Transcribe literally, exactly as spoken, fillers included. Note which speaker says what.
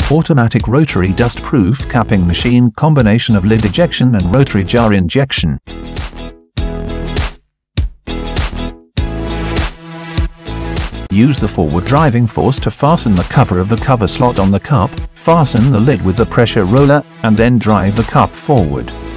Speaker 1: Automatic rotary dust-proof capping machine, combination of lid ejection and rotary jar injection. Use the forward driving force to fasten the cover of the cover slot on the cup, fasten the lid with the pressure roller, and then drive the cup forward.